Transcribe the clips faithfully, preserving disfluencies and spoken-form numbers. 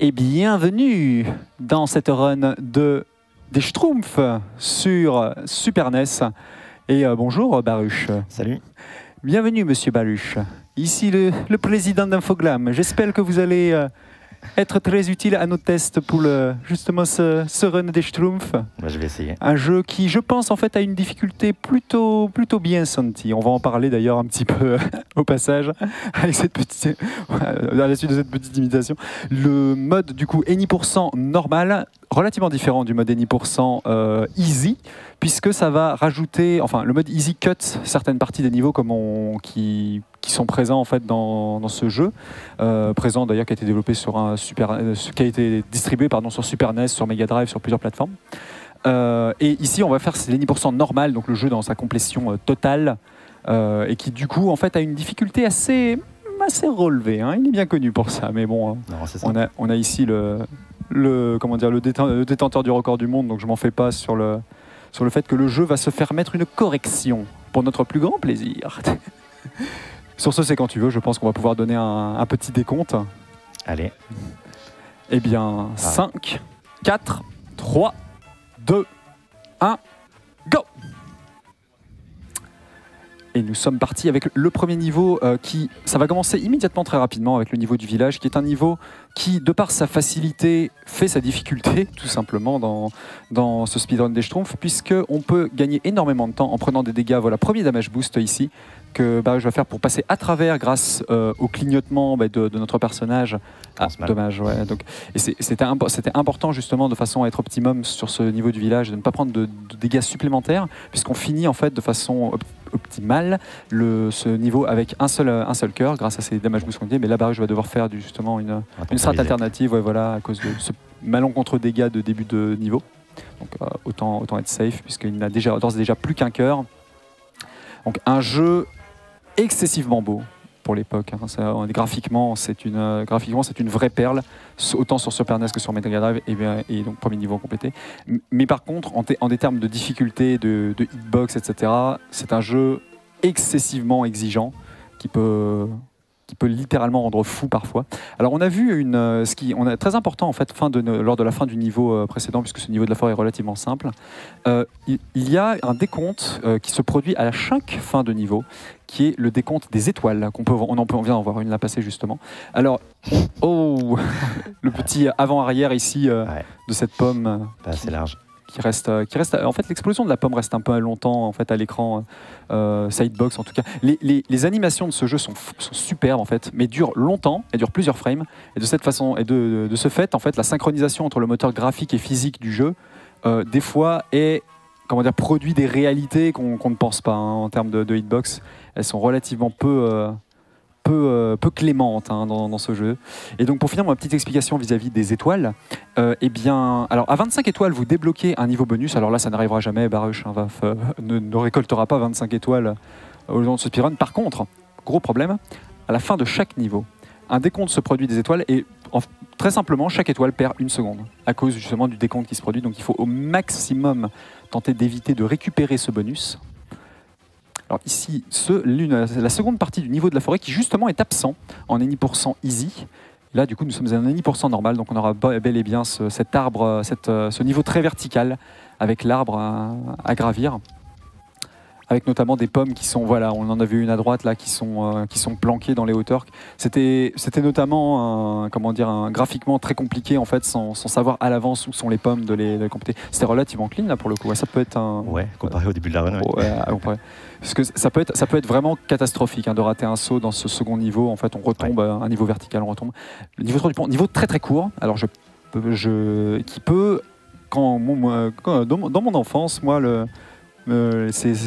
Et bienvenue dans cette run de des Schtroumpfs sur Super N E S. Et euh, bonjour Baruch. Salut. Bienvenue Monsieur Baruch. Ici le, le président d'Infoglam. J'espère que vous allez euh, être très utile à nos tests pour le, justement ce, ce run des Schtroumpfs. Bah, je vais essayer. Un jeu qui, je pense, en fait, a une difficulté plutôt, plutôt bien sentie. On va en parler d'ailleurs un petit peu au passage, avec cette petite, à la suite de cette petite imitation. Le mode, du coup, Any pour cent normal, relativement différent du mode Any pour cent euh, easy, puisque ça va rajouter, enfin, le mode easy cut certaines parties des niveaux comme on, qui, qui sont présents en fait dans, dans ce jeu, euh, présent d'ailleurs qui a été développé sur un super, euh, qui a été distribué pardon sur Super N E S, sur Mega Drive, sur plusieurs plateformes. Euh, et ici, on va faire Any pour cent normal, donc le jeu dans sa complétion euh, totale, euh, et qui du coup en fait a une difficulté assez, assez relevée. Hein. Il est bien connu pour ça, mais bon, hein, Non, on a, on a ici le, le, comment dire, le, déten le détenteur du record du monde, donc je m'en fais pas sur le, sur le fait que le jeu va se faire mettre une correction pour notre plus grand plaisir. Sur ce, c'est quand tu veux. Je pense qu'on va pouvoir donner un, un petit décompte. Allez. Eh bien, ah. cinq, quatre, trois, deux, un, go! Et nous sommes partis avec le premier niveau euh, qui, ça va commencer immédiatement très rapidement avec le niveau du village, qui est un niveau qui, de par sa facilité, fait sa difficulté, tout simplement, dans, dans ce speedrun des Schtroumpfs, puisqu'on peut gagner énormément de temps en prenant des dégâts. Voilà, premier damage boost ici, que bah, je vais faire pour passer à travers grâce euh, au clignotement bah, de, de notre personnage. Ah, dommage, ouais. Donc, et c'était imp important justement de façon à être optimum sur ce niveau du village, de ne pas prendre de, de dégâts supplémentaires, puisqu'on finit en fait de façon op optimale le, ce niveau avec un seul, un seul cœur grâce à ces damage boosts qu'on dit. Mais là, Baruch, je vais devoir faire du, justement une, une strat alternative, ouais, voilà, à cause de ce malencontreux dégâts de début de niveau. Donc euh, autant, autant être safe puisqu'il n'a déjà d'ores et déjà plus qu'un cœur. Donc un jeu excessivement beau pour l'époque. Hein. Ça, graphiquement, c'est une, euh, graphiquement, c'est une vraie perle, autant sur Super N E S que sur Mega Drive, et, bien, et donc premier niveau complété. Mais par contre, en, en des termes de difficulté, de, de hitbox, et cetera, c'est un jeu excessivement exigeant qui peut, qui peut littéralement rendre fou parfois. Alors on a vu une, euh, ce qui on a très important en fait fin de, lors de la fin du niveau euh, précédent, puisque ce niveau de la forêt est relativement simple. Euh, il, il y a un décompte euh, qui se produit à chaque fin de niveau, qui est le décompte des étoiles qu'on peut, on, en peut, on vient d'en voir une là passer justement. Alors, oh, le petit avant-arrière ici euh, ouais. de cette pomme. Pas assez large. Qui reste, qui reste, en fait, l'explosion de la pomme reste un peu longtemps en fait à l'écran, euh, sidebox en tout cas. Les, les, les animations de ce jeu sont, sont superbes en fait, mais durent longtemps, elles durent plusieurs frames. Et de cette façon, et de, de, de ce fait, en fait, la synchronisation entre le moteur graphique et physique du jeu, euh, des fois, est comment dire, produit des réalités qu'on qu'on ne pense pas hein, en termes de, de hitbox. Elles sont relativement peu, euh, peu, euh, peu clémentes hein, dans, dans ce jeu. Et donc pour finir, ma petite explication vis-à-vis -vis des étoiles, euh, eh bien, alors à vingt-cinq étoiles, vous débloquez un niveau bonus. Alors là, ça n'arrivera jamais, Baruch hein, va, euh, ne, ne récoltera pas vingt-cinq étoiles au long de ce speedrun. Par contre, gros problème, à la fin de chaque niveau, un décompte se produit des étoiles et en, très simplement, chaque étoile perd une seconde à cause justement du décompte qui se produit. Donc il faut au maximum tenter d'éviter de récupérer ce bonus. Alors ici, ce, la seconde partie du niveau de la forêt qui justement est absent en Any pour cent easy. Là, du coup, nous sommes à un Any pour cent normal, donc on aura bel et bien ce, cet arbre, cette, ce niveau très vertical avec l'arbre à, à gravir. Avec notamment des pommes qui sont, voilà, on en a vu une à droite là, qui sont, euh, qui sont planquées dans les hauteurs. C'était notamment, un, comment dire, un, graphiquement très compliqué en fait, sans, sans savoir à l'avance où sont les pommes de les, de les compléter. C'était relativement clean là pour le coup. Ouais, ça peut être un. Ouais, comparé au début de la run. Ouais, ouais, parce que ça peut être, ça peut être vraiment catastrophique hein, de rater un saut dans ce second niveau. En fait, on retombe ouais. à un niveau vertical, on retombe. Le niveau trois du pont, niveau très très court. Alors je, je, qui peut, quand, moi, quand dans, dans mon enfance, moi le Euh,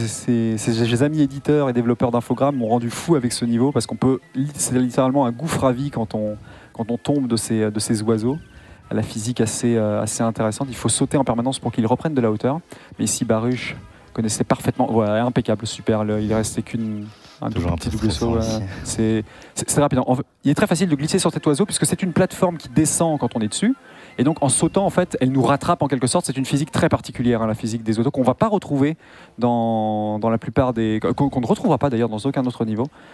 ces amis éditeurs et développeurs d'Infoglam m'ont rendu fou avec ce niveau parce qu'on peut, c'est littéralement un gouffre à vie quand on, quand on tombe de ces, de ces oiseaux. La physique assez, euh, assez intéressante. Il faut sauter en permanence pour qu'ils reprennent de la hauteur. Mais ici, Baruch connaissait parfaitement. Voilà, impeccable, super. Le, il ne restait qu'une. Un, double, un petit double saut. Ouais. C'est rapide. Il est très facile de glisser sur cet oiseau puisque c'est une plateforme qui descend quand on est dessus. Et donc en sautant, en fait, elle nous rattrape en quelque sorte. C'est une physique très particulière, hein, la physique des autos, qu'on ne va pas retrouver dans, dans la plupart des... qu'on qu'on ne retrouvera pas d'ailleurs dans aucun autre niveau.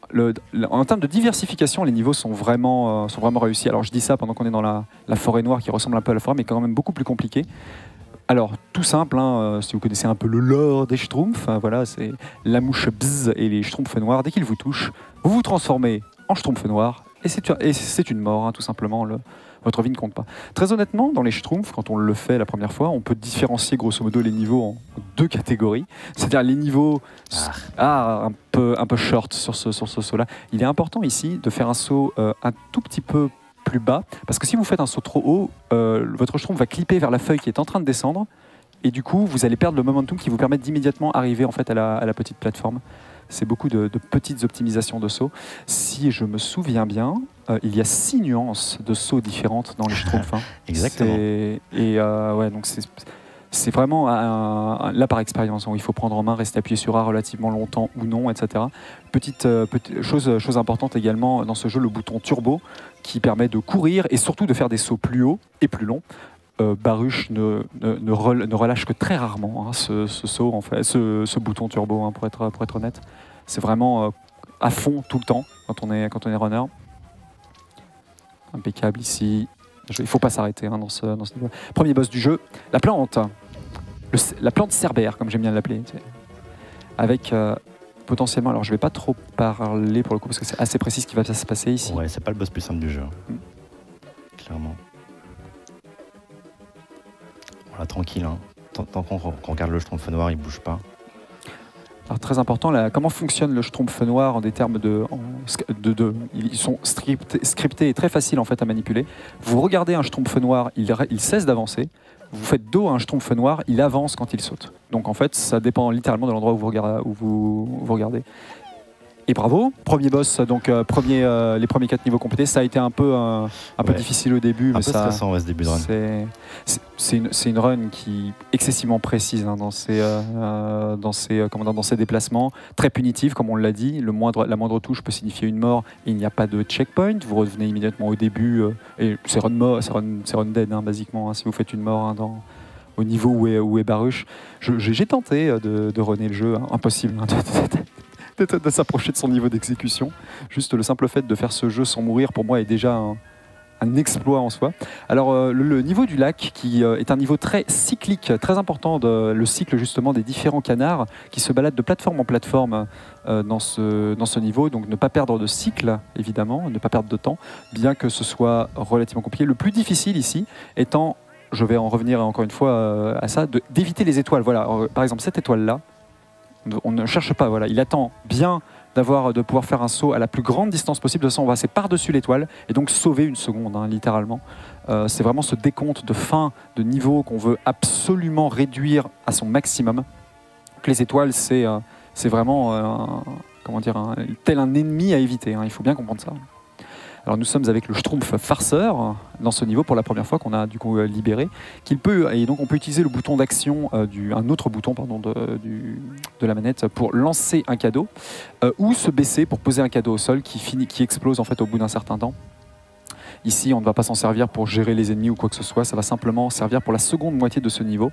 le, le- en termes de diversification, les niveaux sont vraiment, euh, sont vraiment réussis. Alors je dis ça pendant qu'on est dans la, la forêt noire qui ressemble un peu à la forêt, mais quand même beaucoup plus compliqué. Alors, tout simple, hein, euh, si vous connaissez un peu le lore des Schtroumpfs, hein, voilà, c'est la mouche bzz et les Schtroumpfs noirs. Dès qu'ils vous touchent, vous vous transformez en Schtroumpf noir et c'est et c'est une mort, hein, tout simplement. Le- votre vie ne compte pas. Très honnêtement, dans les Schtroumpfs, quand on le fait la première fois, on peut différencier grosso modo les niveaux en deux catégories. C'est-à-dire les niveaux Ah. ah, un, peu, un peu short sur ce, sur ce saut-là. Il est important ici de faire un saut euh, un tout petit peu plus bas, parce que si vous faites un saut trop haut, euh, votre Schtroumpf va clipper vers la feuille qui est en train de descendre, et du coup, vous allez perdre le momentum qui vous permet d'immédiatement arriver en fait à la, à la petite plateforme. C'est beaucoup de, de petites optimisations de sauts. Si je me souviens bien, euh, il y a six nuances de sauts différentes dans les Schtroumpfs. Hein. Exactement. C'est- Et euh, ouais, donc c'est c'est vraiment un- un- là par expérience. Hein, où il faut prendre en main, rester appuyé sur A relativement longtemps ou non, et cetera. Petite, euh, petite chose, chose importante également dans ce jeu, le bouton turbo qui permet de courir et surtout de faire des sauts plus hauts et plus longs. Euh, Baruch ne, ne, ne rel- ne relâche que très rarement hein, ce, ce saut, en fait, ce, ce bouton turbo, hein, pour, être, pour être honnête. C'est vraiment euh, à fond tout le temps quand on est, quand on est runner. Impeccable ici. Je- il ne faut pas s'arrêter hein, dans, ce, dans ce niveau. Premier boss du jeu, la plante. Le c- la plante cerbère, comme j'aime bien l'appeler. tu sais. Avec euh, potentiellement, alors je ne vais pas trop parler pour le coup, parce que c'est assez précis ce qui va se passer ici. Ouais, c'est pas le boss plus simple du jeu. Mm. Clairement. Voilà, tranquille. Hein. Tant, tant qu'on qu'on regarde le Schtroumpf noir, il bouge pas. Alors très important, là, comment fonctionne le Schtroumpf noir en des termes de, en- de, de- ils sont scriptés, scriptés et très faciles en fait à manipuler. Vous regardez un Schtroumpf noir, il, ra- il cesse d'avancer. Vous faites dos à un Schtroumpf noir, il avance quand il saute. Donc en fait, ça dépend littéralement de l'endroit où vous regardez. Où vous, où vous regardez. Et bravo, premier boss, donc euh, premier, euh, les premiers quatre niveaux complétés. Ça a été un peu, euh, un peu Ouais. difficile au début, Un mais peu ça. stressant, ouais, ce début de run. C'est c'est- c'est une, c'est une run qui est excessivement précise hein, dans, ses, euh, euh, dans, ses, euh, comment dire, dans ses déplacements, très punitive comme on l'a dit. Le moindre, la moindre touche peut signifier une mort et il n'y a pas de checkpoint. Vous revenez immédiatement au début euh, et c'est run, mo- c'est run, c'est run dead hein, basiquement hein, si vous faites une mort hein, dans, au niveau où est, où est Baruch. Je- J'ai j'ai tenté euh, de, de runner le jeu, hein, impossible hein, de, de- de- de s'approcher de son niveau d'exécution. Juste le simple fait de faire ce jeu sans mourir pour moi est déjà un un exploit en soi. Alors euh, le, le niveau du lac qui euh, est un niveau très cyclique, très important, de, le cycle justement des différents canards qui se baladent de plateforme en plateforme euh, dans, ce, dans ce niveau, donc ne pas perdre de cycle évidemment, ne pas perdre de temps, bien que ce soit relativement compliqué. Le plus difficile ici étant, je vais en revenir encore une fois euh, à ça, de- d'éviter les étoiles. Voilà, Euh, par exemple cette étoile là, on ne cherche pas, voilà, il attend bien d'avoir de pouvoir faire un saut à la plus grande distance possible. De toute façon, on va passer par-dessus l'étoile et donc sauver une seconde, hein, littéralement. Euh, c'est vraiment ce décompte de fin de niveau qu'on veut absolument réduire à son maximum. Donc, les étoiles, c'est euh, c'est vraiment euh, un- comment dire, un, tel un ennemi à éviter. Hein, il faut bien comprendre ça. Alors nous sommes avec le Schtroumpf farceur dans ce niveau pour la première fois qu'on a du coup euh, libéré, qu'il peut et donc on peut utiliser le bouton d'action euh, du un autre bouton pardon de, du- de la manette pour lancer un cadeau euh, ou se baisser pour poser un cadeau au sol qui finit qui explose en fait au bout d'un certain temps. Ici on ne va pas s'en servir pour gérer les ennemis ou quoi que ce soit, ça va simplement servir pour la seconde moitié de ce niveau.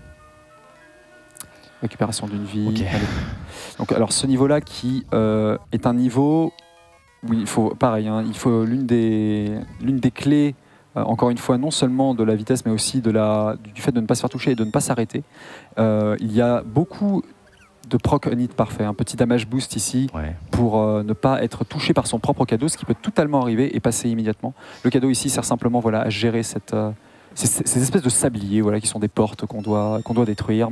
Récupération d'une vie. Ok. Allez. Donc alors ce niveau là qui euh, est un niveau. Oui, il faut, pareil, hein, il faut l'une des, l'une des clés, euh, encore une fois, non seulement de la vitesse, mais aussi de la, du fait de ne pas se faire toucher et de ne pas s'arrêter. Euh, il y a beaucoup de proc on hit parfait, un petit damage boost ici Ouais. pour euh, ne pas être touché par son propre cadeau, ce qui peut totalement arriver et passer immédiatement. Le cadeau ici sert simplement voilà, à gérer cette, euh, ces, ces espèces de sabliers voilà, qui sont des portes qu'on doit, qu'on doit détruire.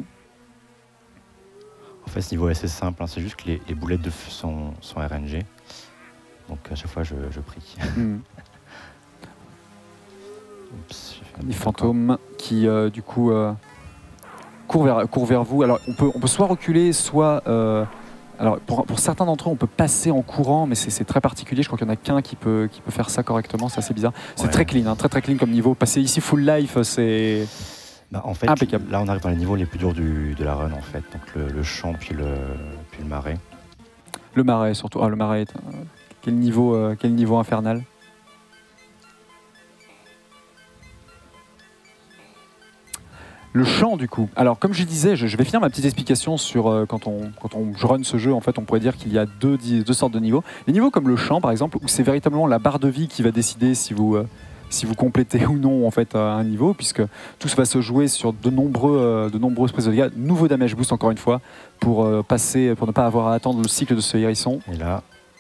En fait, ce niveau est assez simple. Hein. C'est juste que les, les boulettes de feu sont, sont R N G. Donc à chaque fois, je, je prie. Hmm. Oups, j'ai fait un Les peu fantômes qui, euh, du coup, euh, courent, vers, courent vers vous. Alors, on peut, on peut soit reculer, soit... euh, alors, pour, pour certains d'entre eux, on peut passer en courant, mais c'est c'est très particulier. Je crois qu'il n'y en a qu'un qui peut, qui peut faire ça correctement. C'est assez bizarre. C'est Ouais. très clean, hein, très très clean comme niveau. Passer ici full life, c'est... Bah, en fait, Impeccable. là, on arrive dans les niveaux les plus durs du, de la run, en fait. Donc le, le champ, puis le, puis le marais. Le marais, surtout. Ah, le marais, est, euh, quel, niveau, euh, quel niveau infernal. Le champ du coup. Alors comme je disais, je, je vais finir ma petite explication sur euh, quand on quand on je run ce jeu, en fait on pourrait dire qu'il y a deux, deux sortes de niveaux. Les niveaux comme le champ par exemple, où c'est véritablement la barre de vie qui va décider si vous euh, si vous complétez ou non en fait euh, un niveau, puisque tout va se jouer sur de nombreux euh, de nombreuses prises de dégâts. Nouveau damage boost encore une fois pour euh, passer pour ne pas avoir à attendre le cycle de ce hérisson. Et là.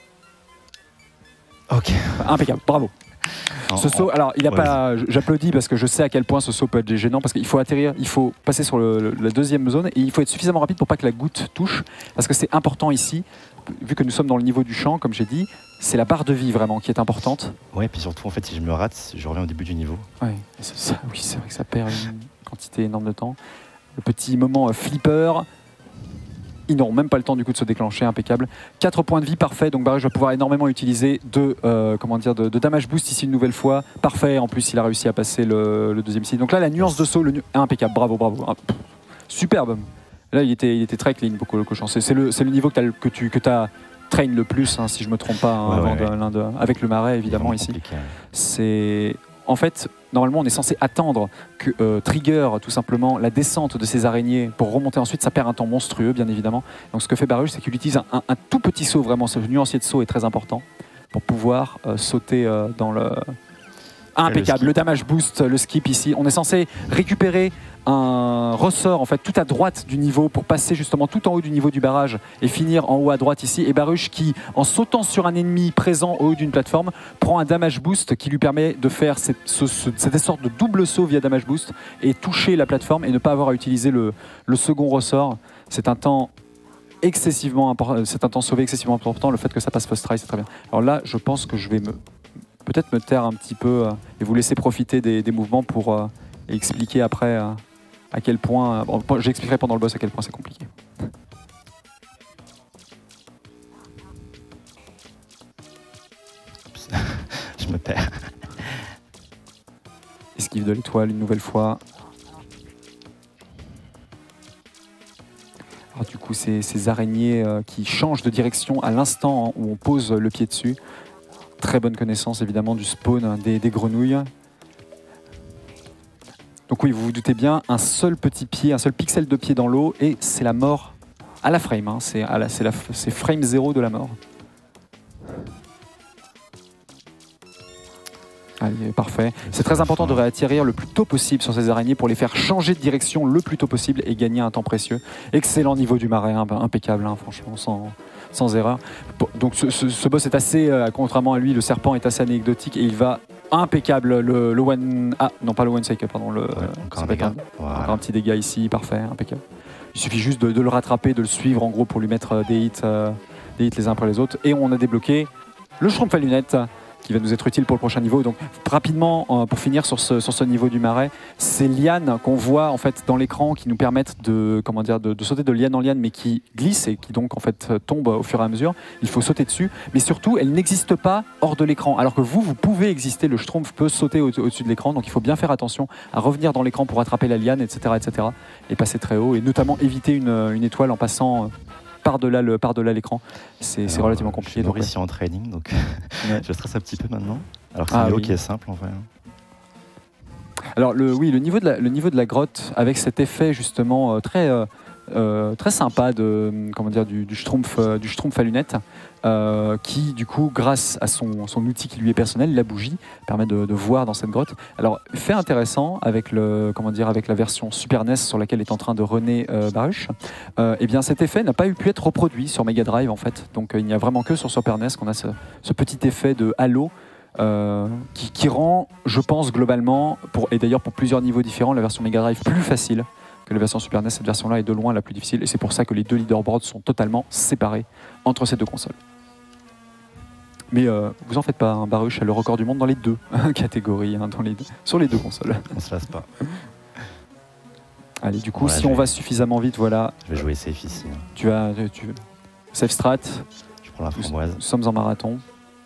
Ok. Impeccable, bravo. En, Ce saut, alors il a ouais, pas, j'applaudis parce que je sais à quel point ce saut peut être gênant, parce qu'il faut atterrir, il faut passer sur le, le, la deuxième zone et il faut être suffisamment rapide pour pas que la goutte touche, parce que c'est important ici, vu que nous sommes dans le niveau du champ, comme j'ai dit, c'est la barre de vie vraiment qui est importante. Ouais, puis surtout en fait si je me rate, je reviens au début du niveau. Ouais, ça, oui c'est vrai que ça perd une quantité énorme de temps. Le petit moment euh, flipper. Ils n'auront même pas le temps du coup de se déclencher, impeccable. quatre points de vie, parfait. Donc Baruch va pouvoir énormément utiliser de, euh, comment dire, de, de damage boost ici une nouvelle fois. Parfait, en plus il a réussi à passer le, le deuxième site. Donc là la nuance de saut, le nu impeccable, bravo, bravo. Ah, pff, superbe. Là il était, il était très clean, beaucoup le cochon. C'est le, le niveau que, as, que tu que as train le plus, hein, si je me trompe pas, hein, ouais, avant ouais, de, ouais. de, avec le marais évidemment ici. C'est... En fait, normalement, on est censé attendre que euh, trigger tout simplement la descente de ces araignées pour remonter ensuite. Ça perd un temps monstrueux, bien évidemment. Donc, ce que fait Baruch, c'est qu'il utilise un, un, un tout petit saut, vraiment. Ce nuancier de saut est très important pour pouvoir euh, sauter euh, dans le. Impeccable. Le, le damage boost, le skip ici. On est censé récupérer un ressort en fait tout à droite du niveau pour passer justement tout en haut du niveau du barrage et finir en haut à droite ici. Et Baruch qui, en sautant sur un ennemi présent au haut d'une plateforme, prend un damage boost qui lui permet de faire cette, ce, ce, cette sorte de double saut via damage boost et toucher la plateforme et ne pas avoir à utiliser le, le second ressort. C'est un temps excessivement important, c'est un temps sauvé excessivement important. Le fait que ça passe first try, c'est très bien. Alors là, je pense que je vais me peut-être me taire un petit peu euh, et vous laisser profiter des, des mouvements pour euh, expliquer après euh, à quel point... Euh, bon, j'expliquerai pendant le boss à quel point c'est compliqué. Je me perds. Esquive de l'étoile une nouvelle fois. Alors du coup, c'est ces araignées euh, qui changent de direction à l'instant hein, où on pose le pied dessus. Très bonne connaissance évidemment du spawn des, des grenouilles. Donc oui, vous vous doutez bien, un seul petit pied, un seul pixel de pied dans l'eau et c'est la mort à la frame. Hein. C'est frame zéro de la mort. Allez, parfait. C'est très important de réatterrir le plus tôt possible sur ces araignées pour les faire changer de direction le plus tôt possible et gagner un temps précieux. Excellent niveau du marais, hein, impeccable, hein, franchement, sans, sans erreur. Donc ce, ce, ce boss est assez, euh, contrairement à lui, le serpent est assez anecdotique et il va impeccable. Le, le one... Ah, non pas le one cycle, pardon. Le, ouais, encore, un un, voilà. encore un petit dégât ici, parfait, impeccable. Il suffit juste de, de le rattraper, de le suivre en gros pour lui mettre des hits, euh, des hits les uns après les autres. Et on a débloqué le Schtroumpf à lunettes, qui va nous être utile pour le prochain niveau. Donc rapidement, euh, pour finir sur ce, sur ce niveau du marais, ces lianes qu'on voit en fait dans l'écran qui nous permettent de, comment dire, de, de sauter de liane en liane, mais qui glissent et qui donc en fait tombent au fur et à mesure. Il faut sauter dessus, mais surtout, elles n'existent pas hors de l'écran. Alors que vous, vous pouvez exister, le Schtroumpf peut sauter au- au-dessus de l'écran, donc il faut bien faire attention à revenir dans l'écran pour attraper la liane, et cetera, et cetera, et passer très haut, et notamment éviter une, une étoile en passant par-delà le, par-delà l'écran. C'est relativement compliqué. Je suis donc, ici en training, donc ouais. je stresse un petit peu maintenant. Alors que c'est Ah, un niveau oui. qui est simple en vrai. Alors le, oui, le niveau, de la, le niveau de la grotte, avec cet effet justement euh, très, euh, euh, très sympa de, comment dire, du, du, Schtroumpf, euh, du Schtroumpf à lunettes, euh, qui du coup, grâce à son, son outil qui lui est personnel, la bougie, permet de, de voir dans cette grotte. Alors fait intéressant avec, le, comment dire, avec la version Super N E S sur laquelle est en train de runner euh, Baruch, euh, eh bien cet effet n'a pas eu pu être reproduit sur Mega Drive en fait. Donc euh, il n'y a vraiment que sur Super N E S qu'on a ce, ce petit effet de halo. Euh, qui, qui rend, je pense, globalement, pour, et d'ailleurs pour plusieurs niveaux différents, la version Mega Drive plus facile que la version Super N E S. Cette version-là est de loin la plus difficile, et c'est pour ça que les deux leaderboards sont totalement séparés entre ces deux consoles. Mais euh, vous en faites pas, hein, Baruch a le record du monde dans les deux catégories, hein, dans les deux, sur les deux consoles. On se lasse pas. Allez, du coup, Ouais, si je on vais... va suffisamment vite, voilà. Je vais jouer safe ici. Hein. Tu as, tu, safe strat. Je prends la framboise. Nous, nous sommes en marathon.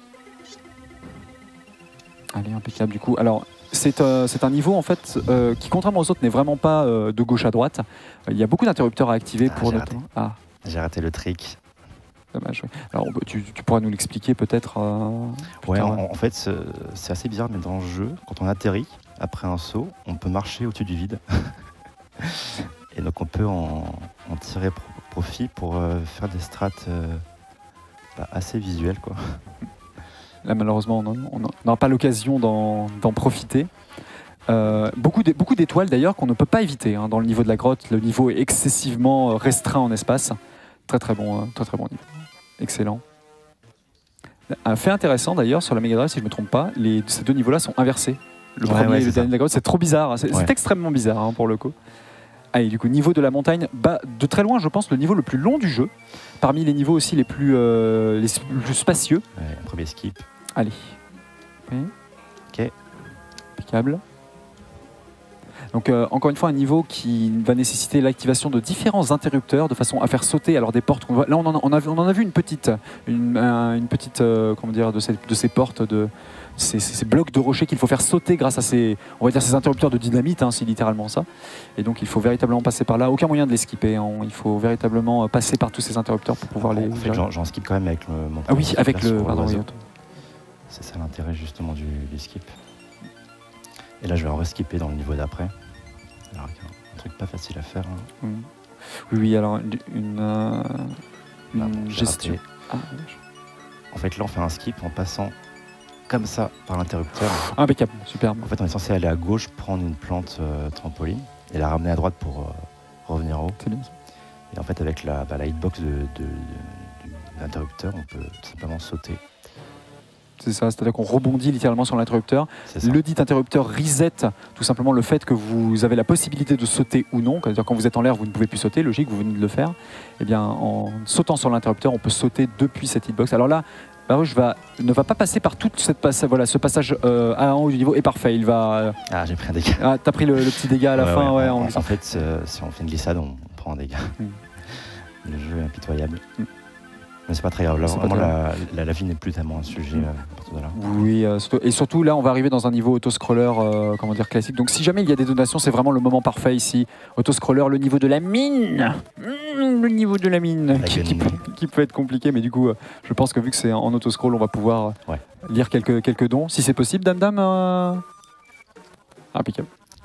Allez, impeccable du coup. Alors, c'est euh, un niveau en fait euh, qui, contrairement aux autres, n'est vraiment pas euh, de gauche à droite. Il y a beaucoup d'interrupteurs à activer Ah, pour j'ai le raté. temps. Ah, J'ai raté le trick. dommage. Ouais. Alors, tu, tu pourras nous l'expliquer peut-être. Euh, Ouais, tard, en, ouais. en fait, c'est assez bizarre, mais dans le jeu, quand on atterrit, après un saut, on peut marcher au-dessus du vide. Et donc on peut en, en tirer pro profit pour euh, faire des strates euh, bah, assez visuelles, quoi. Là, malheureusement, on n'aura pas l'occasion d'en profiter. Euh, beaucoup d'étoiles d'ailleurs qu'on ne peut pas éviter hein, dans le niveau de la grotte. Le niveau est excessivement restreint en espace. Très très bon, euh, très très bon niveau. Excellent. Un fait intéressant d'ailleurs sur la Mega Drive, si je ne me trompe pas, les, ces deux niveaux-là sont inversés. Le ouais, premier ouais, et le dernier de la grotte, c'est trop bizarre. C'est ouais. extrêmement bizarre hein, pour le coup. Allez, du coup, niveau de la montagne, bah, de très loin, je pense, le niveau le plus long du jeu. Parmi les niveaux aussi les plus, euh, les plus spacieux. Ouais, un premier skip. Allez. Oui. Ok. Impeccable. Donc euh, encore une fois un niveau qui va nécessiter l'activation de différents interrupteurs de façon à faire sauter alors des portes. Voit, là on en, a, on, a, on en a vu une petite, une, un, une petite euh, comment dire de ces, de ces portes, de ces, ces blocs de rochers qu'il faut faire sauter grâce à ces, on va dire ces interrupteurs de dynamite, hein, c'est littéralement ça. Et donc il faut véritablement passer par là. Aucun moyen de les skipper. Hein. Il faut véritablement passer par tous ces interrupteurs pour pouvoir en les. En fait j'en skip quand même avec le. Mon ah oui avec le. Pardon, oui. C'est ça l'intérêt justement du, du skip. Et là, je vais re-skipper dans le niveau d'après. Alors, un truc pas facile à faire. Hein. Mmh. Oui, oui, alors une, euh, une ah, bon, gestion. Ah, en fait, là, on fait un skip en passant comme ça par l'interrupteur. Ah, impeccable, superbe. En fait, on est censé aller à gauche, prendre une plante euh, trampoline et la ramener à droite pour euh, revenir en haut. C'est bien. Et en fait, avec la, bah, la hitbox de, de, de, de l'interrupteur, on peut tout simplement sauter. C'est ça, c'est-à-dire qu'on rebondit littéralement sur l'interrupteur. Le dit interrupteur reset tout simplement le fait que vous avez la possibilité de sauter ou non. C'est-à-dire quand vous êtes en l'air, vous ne pouvez plus sauter, logique, vous venez de le faire. Et bien, en sautant sur l'interrupteur, on peut sauter depuis cette hitbox. Alors là, Baruch va, ne va pas passer par toute cette passe, voilà, ce passage euh, à en haut du niveau est parfait. Il va. Euh... Ah, j'ai pris un dégât. Ah, t'as pris le, le petit dégât à la ouais, fin, ouais. ouais. En, en, en fait, euh, si on fait une glissade, on prend un dégât. Mm. Le jeu est impitoyable. Mm. Mais c'est pas très grave, là vraiment la, la, la vie n'est plus tellement un sujet mmh. euh, à partir de là. Oui, euh, et surtout là on va arriver dans un niveau autoscroller euh, comment dire, classique. Donc si jamais il y a des donations, c'est vraiment le moment parfait ici. Autoscroller, le niveau de la mine mmh, Le niveau de la mine qui, qui, peut, qui peut être compliqué, mais du coup euh, je pense que vu que c'est en autoscroll, on va pouvoir euh, ouais. lire quelques, quelques dons. Si c'est possible, Dame Dame euh... impeccable.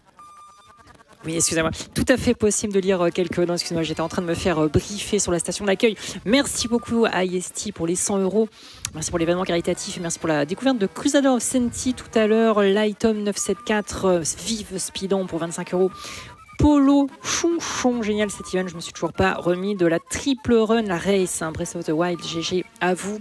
Oui, excusez-moi. Tout à fait possible de lire quelques noms. Excusez-moi, j'étais en train de me faire briefer sur la station d'accueil. Merci beaucoup à I S T pour les cent euros. Merci pour l'événement caritatif et merci pour la découverte de Crusader of Senti tout à l'heure. Lightom neuf cent soixante-quatorze, Vive Speedon pour vingt-cinq euros. Polo Chonchon, génial cet event. Je me suis toujours pas remis de la triple run, la race, hein, Breath of the Wild. G G à vous.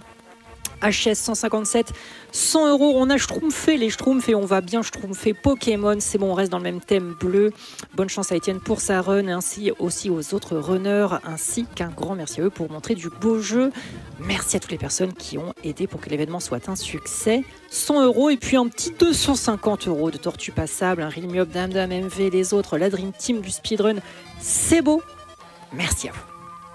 H S cent cinquante-sept, cent euros, on a schtroumpfé les schtroumpfs et on va bien schtroumpfer Pokémon, c'est bon, on reste dans le même thème bleu. Bonne chance à Étienne pour sa run, ainsi aussi aux autres runners, ainsi qu'un grand merci à eux pour montrer du beau jeu. Merci à toutes les personnes qui ont aidé pour que l'événement soit un succès. cent euros et puis un petit deux cent cinquante euros de Tortue Passable, un Realme Up, Dame Dame, M V, les autres, la Dream Team du speedrun, c'est beau. Merci à vous.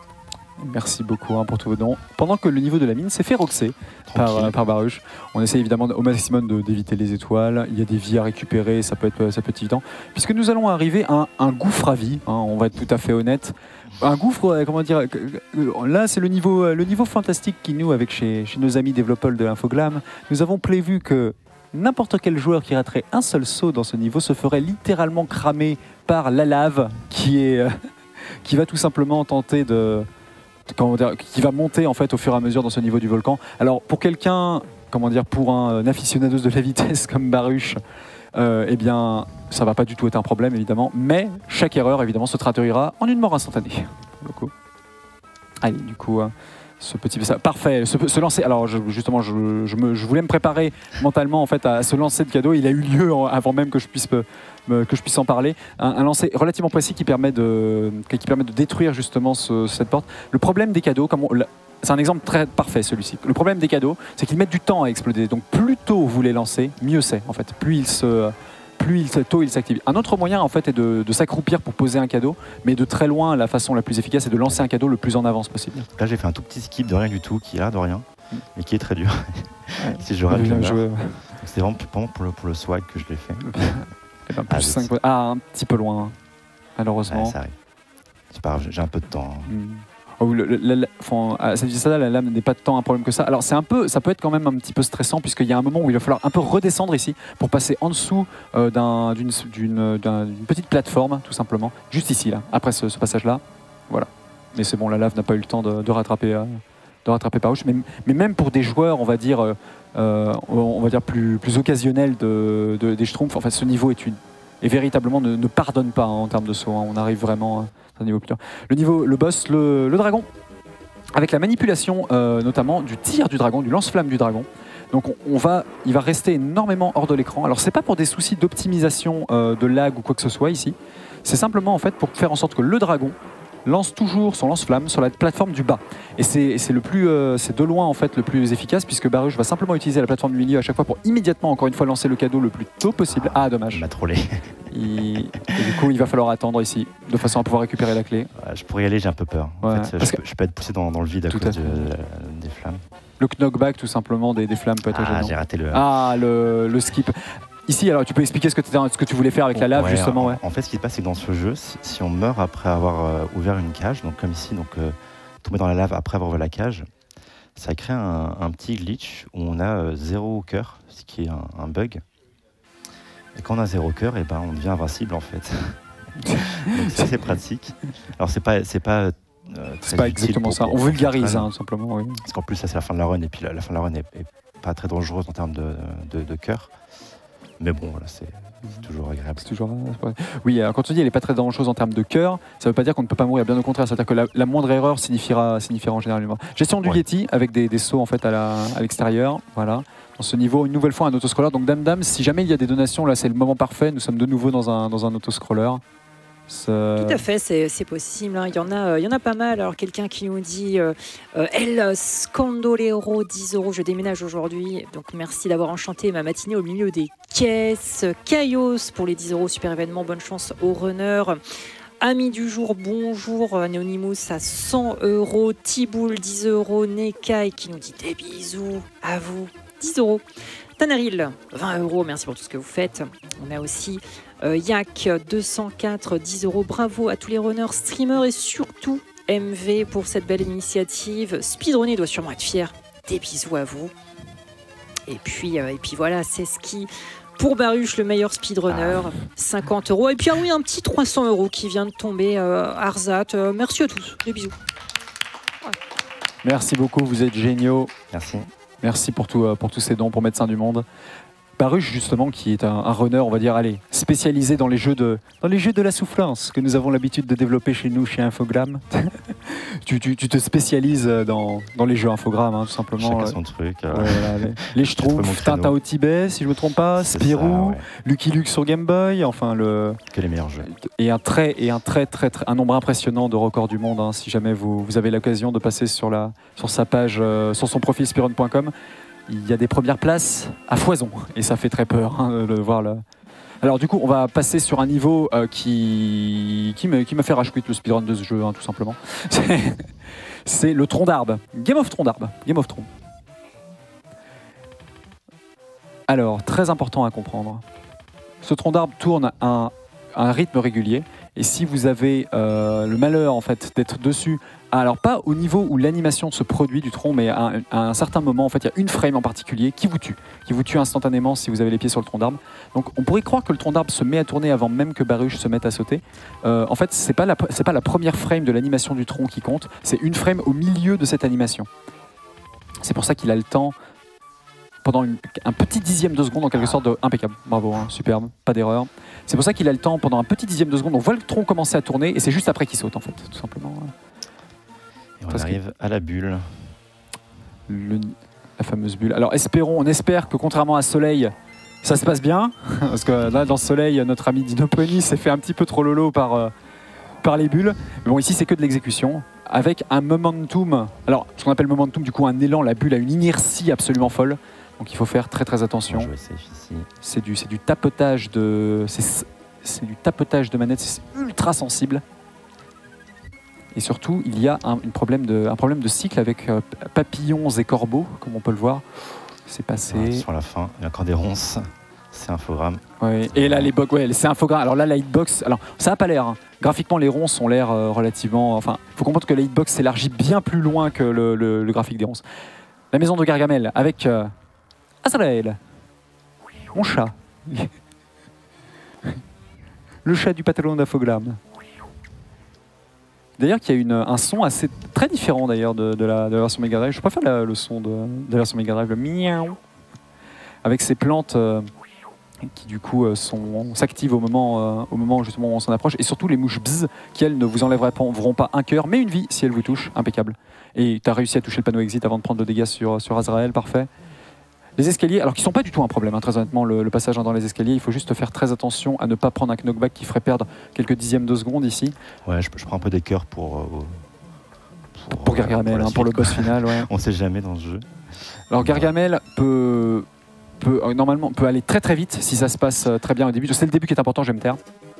Merci beaucoup hein, pour tous vos dons. Pendant que le niveau de la mine s'est fait roxer par, euh, par Baruch, on essaie évidemment au maximum d'éviter les étoiles. Il y a des vies à récupérer, ça peut être, ça peut être évident. Puisque nous allons arriver à un, un gouffre à vie, hein, on va être tout à fait honnête. Un gouffre, euh, comment dire, euh, là c'est le niveau, euh, le niveau fantastique qui nous, avec chez, chez nos amis développeurs de l'Infoglam, nous avons prévu que n'importe quel joueur qui raterait un seul saut dans ce niveau se ferait littéralement cramer par la lave qui, est, euh, qui va tout simplement tenter de... Comment dire, qui va monter en fait au fur et à mesure dans ce niveau du volcan. Alors pour quelqu'un, comment dire, pour un aficionados de la vitesse comme Baruch, euh, eh bien ça va pas du tout être un problème évidemment, mais chaque erreur évidemment se traduira en une mort instantanée. Pour le coup. Allez, du coup, hein, ce petit, ça, parfait, se, se lancer. Alors je, justement, je, je, me, je voulais me préparer mentalement en fait à, à ce lancer de cadeau. Il a eu lieu en, avant même que je puisse me, que je puisse en parler, un, un lancer relativement précis qui permet de, qui permet de détruire justement ce, cette porte. Le problème des cadeaux, comme c'est un exemple très parfait celui-ci. Le problème des cadeaux, c'est qu'ils mettent du temps à exploser. Donc plus tôt vous les lancez, mieux c'est en fait. Plus ils se, plus il, tôt ils s'activent. Un autre moyen en fait est de, de s'accroupir pour poser un cadeau, mais de très loin la façon la plus efficace est de lancer un cadeau le plus en avance possible. Là j'ai fait un tout petit skip de rien du tout, qui est là de rien, mais qui est très dur. Ouais. Si je rate, oui, je ouais. C'est vraiment pour le, pour le swag que je l'ai fait. Ben, plus ah, cinq... ah, un petit peu loin, malheureusement. Ouais, ça arrive. C'est pas grave, j'ai un peu de temps. Hein. Mm. Oh, le, le, la, enfin, à cette vitesse-là, la lame n'est pas tant un problème que ça. Alors c'est un peu, ça peut être quand même un petit peu stressant puisqu'il y a un moment où il va falloir un peu redescendre ici pour passer en dessous euh, d'un, d'une, d'une, d'une petite plateforme, tout simplement, juste ici là, après ce, ce passage-là. Voilà. Mais c'est bon, la lave n'a pas eu le temps de, de rattraper, euh, de rattraper Baruch. Mais, mais même pour des joueurs, on va dire, euh, on va dire plus, plus occasionnels de, de, des Schtroumpfs, enfin ce niveau est une et véritablement ne, ne pardonne pas hein, en termes de saut. Hein. On arrive vraiment à un niveau plus tard. Le niveau, le boss, le, le dragon, avec la manipulation euh, notamment du tir du dragon, du lance-flamme du dragon. Donc on, on va, il va rester énormément hors de l'écran. Alors c'est pas pour des soucis d'optimisation euh, de lag ou quoi que ce soit ici. C'est simplement en fait pour faire en sorte que le dragon lance toujours son lance-flamme sur la plateforme du bas. Et c'est le plus, euh, c'est de loin en fait le plus efficace puisque Baruch va simplement utiliser la plateforme du milieu à chaque fois pour immédiatement encore une fois lancer le cadeau le plus tôt possible. Ah dommage. Il m'a trollé. Il... Et du coup il va falloir attendre ici de façon à pouvoir récupérer la clé. Ouais, je pourrais y aller, j'ai un peu peur. En ouais, fait, je, que... je peux être poussé dans, dans le vide à tout cause à de, euh, des flammes. Le knockback tout simplement des, des flammes peut être ah, gênant. J'ai raté le... Ah le, le skip. Ici, alors tu peux expliquer ce que, ce que tu voulais faire avec la lave, ouais, justement. En, ouais. en fait, ce qui se passe, c'est que dans ce jeu, si, si on meurt après avoir euh, ouvert une cage, donc comme ici, donc euh, tomber dans la lave après avoir ouvert la cage, ça crée un, un petit glitch où on a euh, zéro cœur, ce qui est un, un bug. Et quand on a zéro cœur, et ben, on devient invincible en fait. C'est assez pratique. Alors c'est pas, c'est pas. Euh, c'est pas exactement pour, ça. Pour, on vulgarise hein, simplement. Oui. Parce qu'en plus, ça c'est la fin de la run et puis la, la fin de la run est, est pas très dangereuse en termes de, de, de cœur. Mais bon, voilà, c'est toujours agréable. Toujours... Oui, alors quand tu dis qu'elle n'est pas très dangereuse en termes de cœur, ça ne veut pas dire qu'on ne peut pas mourir, bien au contraire. C'est-à-dire que la, la moindre erreur signifiera, signifiera en général une mort. Gestion du ouais. Yeti avec des, des sauts en fait à l'extérieur. À voilà. Dans ce niveau, une nouvelle fois un autoscroller. Donc Dame Dame, si jamais il y a des donations, là c'est le moment parfait. Nous sommes de nouveau dans un, dans un autoscroller. Tout à fait, c'est possible. Hein. Il y en a, il y en a pas mal. Alors quelqu'un qui nous dit euh, El Scandolero, dix euros, je déménage aujourd'hui. Donc merci d'avoir enchanté ma matinée au milieu des caisses. Kaios pour les dix euros, super événement. Bonne chance aux runners. Amis du jour, bonjour. Anonymous à cent euros. Tiboul, dix euros. Nekai qui nous dit des bisous à vous, dix euros. Tanaril, vingt euros, merci pour tout ce que vous faites. On a aussi euh, Yak, deux cent quatre, dix euros. Bravo à tous les runners, streamers et surtout M V pour cette belle initiative. Speedrunner doit sûrement être fier. Des bisous à vous. Et puis, euh, et puis voilà, c'est ce qui... Pour Baruch, le meilleur speedrunner, ah. cinquante euros. Et puis ah oui, un petit trois cents euros qui vient de tomber. Euh, Arzat, euh, merci à tous. Des bisous. Ouais. Merci beaucoup, vous êtes géniaux. Merci. Merci pour, tout, pour tous ces dons pour Médecins du Monde. Baruch, justement, qui est un, un runner, on va dire, allez, spécialisé dans les jeux de, dans les jeux de la soufflance que nous avons l'habitude de développer chez nous, chez Infogrames. tu, tu, tu te spécialises dans, dans les jeux Infogrammes, hein, tout simplement. Chacun son truc. Euh... Ouais, voilà, les les Schtroumpfs, Tintin au Tibet, si je ne me trompe pas, Spirou, ouais. Lucky Luke sur Game Boy, enfin le... Que les meilleurs jeux. Et un très, et un très, très, très, un nombre impressionnant de records du monde, hein, si jamais vous, vous avez l'occasion de passer sur, la, sur sa page, euh, sur son profil speedrun point com. Il y a des premières places à foison et ça fait très peur hein, de voir là. Alors du coup, on va passer sur un niveau euh, qui qui me, qui me fait rage quit le speedrun de ce jeu, hein, tout simplement. C'est le tronc d'arbre. Game of Tronc d'arbre. Game of Tronc. Alors, très important à comprendre. Ce tronc d'arbre tourne à un, à un rythme régulier. Et si vous avez euh, le malheur en fait d'être dessus, alors pas au niveau où l'animation se produit du tronc, mais à, à un certain moment, en fait, il y a une frame en particulier qui vous tue, qui vous tue instantanément si vous avez les pieds sur le tronc d'arbre. Donc on pourrait croire que le tronc d'arbre se met à tourner avant même que Baruch se mette à sauter. Euh, en fait, c'est pas la, c'est pas la première frame de l'animation du tronc qui compte, c'est une frame au milieu de cette animation. C'est pour ça qu'il a le temps, pendant une, un petit dixième de seconde, en quelque sorte, de, impeccable, bravo, hein, superbe, pas d'erreur. C'est pour ça qu'il a le temps, pendant un petit dixième de seconde, on voit le tronc commencer à tourner, et c'est juste après qu'il saute, en fait, tout simplement. Et on Parce arrive que... à la bulle. Le, la fameuse bulle. Alors espérons, on espère que contrairement à Soleil, ça se passe bien, parce que là, dans Soleil, notre ami Dinopony s'est fait un petit peu trop lolo par, euh, par les bulles. Mais bon, ici, c'est que de l'exécution, avec un momentum. Alors, ce qu'on appelle momentum, du coup, un élan, la bulle a une inertie absolument folle. Donc il faut faire très très attention. C'est du, du tapotage de, c'est du tapotage de manette, c'est ultra sensible. Et surtout, il y a un, une problème de, un problème de cycle avec euh, papillons et corbeaux, comme on peut le voir. C'est passé. Ah, sur la fin, il y a encore des ronces. C'est infogramme. Oui. Et là, les box, ouais, c'est infogramme. Alors là, la hitbox, alors ça n'a pas l'air. Hein. Graphiquement, les ronces ont l'air euh, relativement. Enfin, il faut comprendre que la hitbox s'élargit bien plus loin que le, le, le graphique des ronces. La maison de Gargamel avec euh, Azrael, mon chat, le chat du pantalon d'infogramme. D'ailleurs, qu'il y a une, un son assez très différent d'ailleurs de, de, la, de la version Mega Drive. Je préfère la, le son de, de la version Mega Drive, le miaou, avec ces plantes. Euh, qui du coup sont, s'activent au moment, euh, au moment justement où on s'en approche, et surtout les mouches bzz qui elles ne vous enlèveront pas un cœur mais une vie si elles vous touchent, impeccable. Et tu as réussi à toucher le panneau exit avant de prendre le dégât sur, sur Azrael, parfait. Les escaliers, alors qui sont pas du tout un problème, hein, très honnêtement, le, le passage dans les escaliers, il faut juste faire très attention à ne pas prendre un knockback qui ferait perdre quelques dixièmes de seconde ici. Ouais, je, je prends un peu des cœurs pour... Euh, pour, pour Gargamel, euh, pour, hein, pour le boss final. Ouais. On sait jamais dans ce jeu. Alors Gargamel peut... Peut, euh, normalement peut aller très très vite si ça se passe euh, très bien au début. C'est le début qui est important, je vais me taire.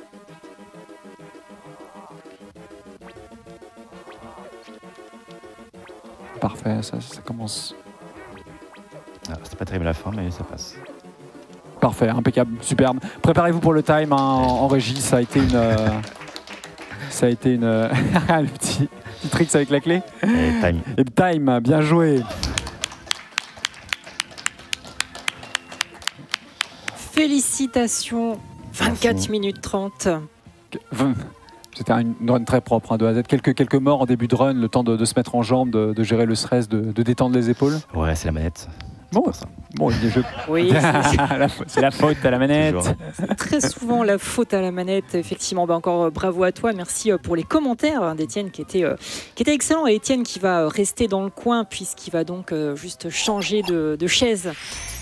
Parfait, ça, ça commence. Ah, c'est pas terrible la fin, mais ça passe. Parfait, impeccable, superbe. Préparez-vous pour le time hein, en, en régie, ça a été une... Euh, ça a été une... Euh, le petit, petit tricks avec la clé. Et time. Et time, bien joué. Félicitations, vingt-quatre Merci. minutes trente. C'était une run très propre, hein, de A à Z. Quelques, quelques morts en début de run, le temps de, de se mettre en jambe, de, de gérer le stress, de, de détendre les épaules. Ouais, c'est la manette. Bon, bon, il y a des jeux. Oui, c'est la faute à la manette. c'est très souvent la faute à la manette. Effectivement, bah encore euh, bravo à toi. Merci euh, pour les commentaires hein, d'Étienne qui étaient, euh, qui étaient excellents. Et Étienne qui va euh, rester dans le coin puisqu'il va donc euh, juste changer de, de chaise